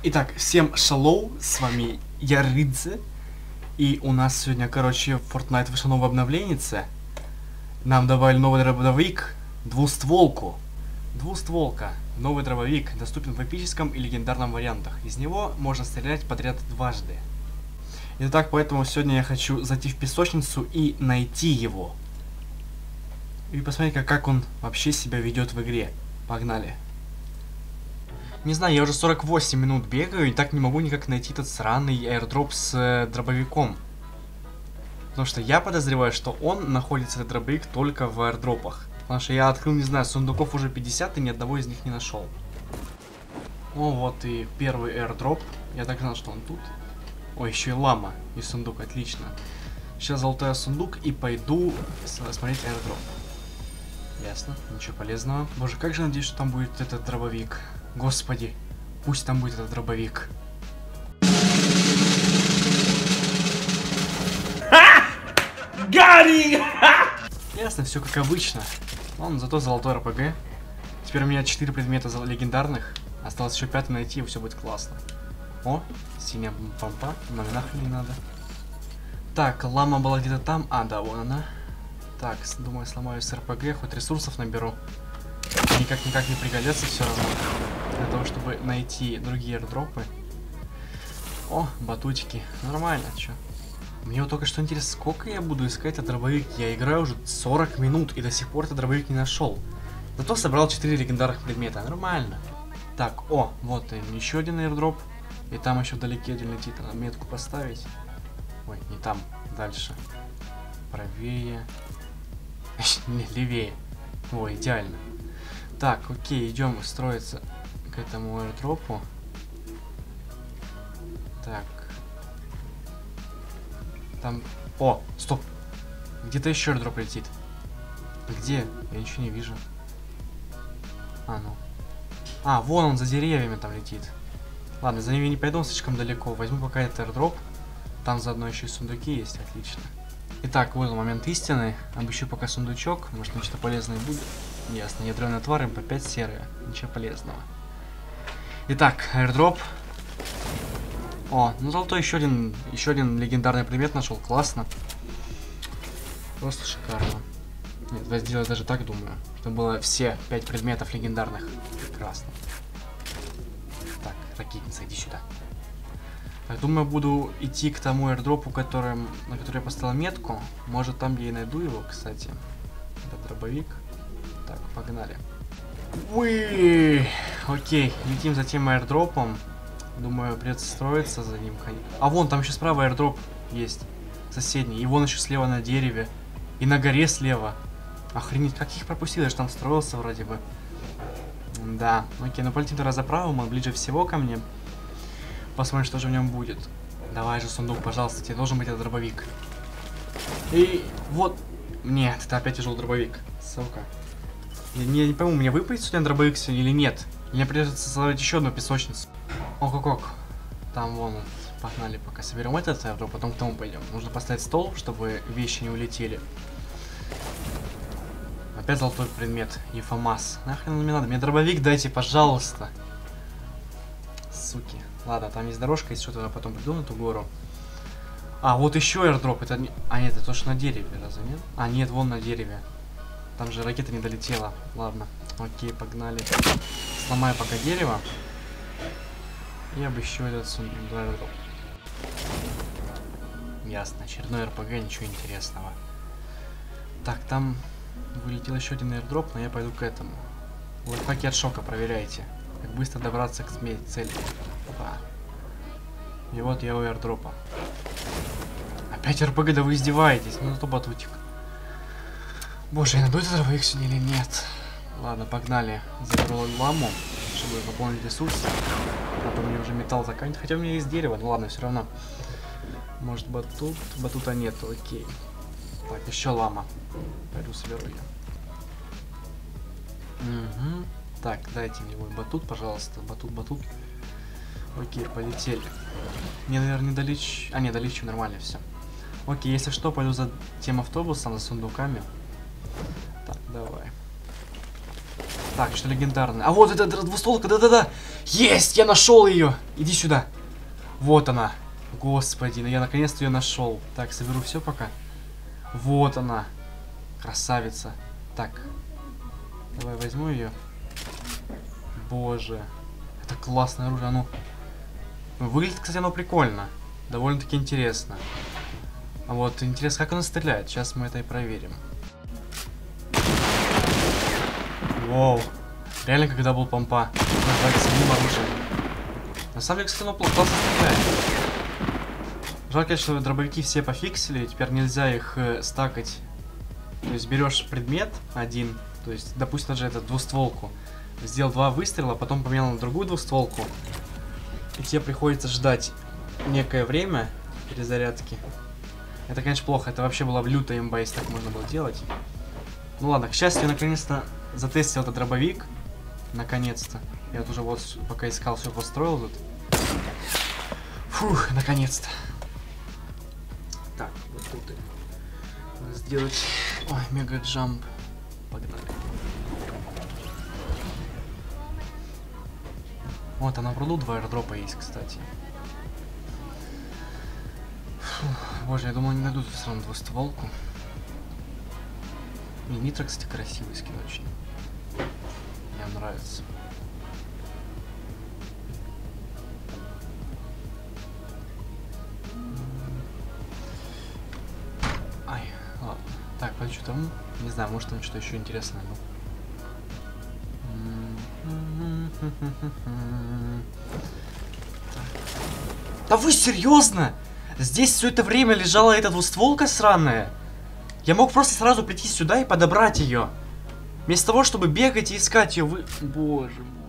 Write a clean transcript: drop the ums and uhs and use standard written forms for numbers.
Итак, всем шалоу, с вами я Ридзе. И у нас сегодня, короче, в Fortnite вышло новое обновление. Нам добавили новый дробовик, двустволку. Двустволка. Новый дробовик доступен в эпическом и легендарном вариантах. Из него можно стрелять подряд дважды. Итак, поэтому сегодня я хочу зайти в песочницу и найти его. И посмотреть, как он вообще себя ведет в игре. Погнали. Не знаю, я уже 48 минут бегаю и так не могу никак найти этот сраный аирдроп с дробовиком. Потому что я подозреваю, что он находится, этот дробовик, только в аирдропах. Потому что я открыл, не знаю, сундуков уже 50 и ни одного из них не нашел. О, вот и первый аирдроп. Я так знал, что он тут. Ой, еще и лама и сундук, отлично. Сейчас золотой сундук и пойду смотреть аирдроп. Ясно, ничего полезного. Боже, как же надеюсь, что там будет этот дробовик. Господи, пусть там будет этот дробовик. Гарри! Ясно, все как обычно. Ладно, зато золотой РПГ. Теперь у меня 4 предмета легендарных. Осталось еще 5 найти, и все будет классно. О, синяя помпа, но нахрен не надо. Так, лама была где-то там. А, да, вон она. Так, думаю, сломаю с РПГ, хоть ресурсов наберу. Никак не пригодятся все равно. Для того, чтобы найти другие аирдропы. О, батутики. Нормально, чё. Мне вот только что интересно, сколько я буду искать этот дробовик. Я играю уже 40 минут и до сих пор этот дробовик не нашел. Зато собрал 4 легендарных предмета. Нормально. Так, о, вот еще один аирдроп. И там еще вдалеке один летит. Надо метку поставить. Ой, не там. Дальше. Правее. Не, левее. О, идеально. Так, окей, идем строиться к этому аирдропу. Так. Там... О, стоп. Где-то еще аирдроп летит. Где? Я ничего не вижу. А, ну. А, вон он за деревьями там летит. Ладно, за ними не пойду, он слишком далеко. Возьму пока этот аирдроп. Там заодно еще и сундуки есть, отлично. Итак, вот момент истины. Обыщу пока сундучок. Может, нечто полезное будет. Ясно, ядреные твари, по 5 серые. Ничего полезного. Итак, аирдроп. О, ну золотой еще один легендарный предмет нашел. Классно. Просто шикарно. Нет, давай сделать даже так, думаю. Чтобы было все 5 предметов легендарных. Прекрасно. Так, ракетница, иди сюда. Так, думаю, буду идти к тому аирдропу, на который я поставил метку. Может, там я и найду его, кстати. Это дробовик. Так, погнали. Уи! Окей, летим за тем аирдропом. Думаю, придется строиться за ним. А вон, там еще справа аирдроп есть. Соседний. И вон еще слева на дереве. И на горе слева. Охренеть, как их пропустил? Я же там строился вроде бы. Да, окей, ну полетим тогда за правым, он ближе всего ко мне. Посмотрим, что же в нем будет. Давай же сундук, пожалуйста, тебе должен быть этот дробовик. И вот... Нет, это опять тяжелый дробовик. Сука. Я не пойму, мне выпадет сюда дробовик или нет. Мне придется создавать еще одну песочницу. Ок-ок-ок. Там вон, погнали, пока соберем этот аирдроп, потом к тому пойдем. Нужно поставить стол, чтобы вещи не улетели. Опять золотой предмет. Ефамас. Нахрен мне надо? Мне дробовик дайте, пожалуйста. Суки. Ладно, там есть дорожка, если что-то я потом приду на эту гору. А, вот еще аирдроп. Это не... А, нет, это то, что на дереве, разве нет? А, нет, вон на дереве. Там же ракета не долетела. Ладно. Окей, погнали. Сломаю пока дерево. И обыщу этот аирдроп. Ясно. Очередной РПГ, ничего интересного. Так, там вылетел еще один аирдроп, но я пойду к этому. Лайфхаки от шока, проверяйте. Как быстро добраться к цели. Опа. И вот я у аирдропа. Опять РПГ, да вы издеваетесь. Ну зато батутик. Боже, я найду этот дробовик сегодня или нет? Ладно, погнали. Заберу ламу, чтобы пополнить ресурсы. А то мне уже металл заканчивается. Хотя у меня есть дерево, ну ладно, все равно. Может батут? Батута нету, окей. Так, еще лама. Пойду соберу ее. Угу. Так, дайте мне мой батут, пожалуйста. Батут. Окей, полетели. Мне, наверное, не долечу. А, не, долечу нормально, все. Окей, если что, пойду за тем автобусом, за сундуками. Так, давай. Так, что легендарное. А вот это двустволка, да-да-да. Есть, я нашел ее. Иди сюда. Вот она. Господи, ну я наконец-то ее нашел. Так, соберу все пока. Вот она. Красавица. Так. Давай возьму ее. Боже. Это классное оружие. Оно... Выглядит, кстати, оно прикольно. Довольно-таки интересно. А вот интересно, как оно стреляет. Сейчас мы это и проверим. Воу. Реально, когда был помпа. С одним оружием. На самом деле, кстати, оно классно стреляет. Жалко, что дробовики все пофиксили. Теперь нельзя их стакать. То есть берешь предмет один. То есть, допустим, даже эту двустволку. Сделал 2 выстрела, потом поменял на другую двустволку. И тебе приходится ждать некое время перезарядки. Это, конечно, плохо. Это вообще было в лютой имба, если так можно было делать. Ну ладно, к счастью, я наконец-то затестил этот дробовик. Наконец-то. Я вот уже вот пока искал, все построил тут. Фух, наконец-то. Так, вот тут сделать... Ой, мега-джамп. Погнали. Вот, а на пруду 2 аирдропа есть, кстати. Фух, боже, я думал, не найдут все равно двустволку. И нитро, кстати, красивый скин очень. Мне нравится. Ай, ладно. Так, под что там? Не знаю, может там что-то еще интересное было. Да вы серьезно? Здесь все это время лежала эта двустволка сраная? Я мог просто сразу прийти сюда и подобрать ее. Вместо того, чтобы бегать и искать ее, вы... Боже мой.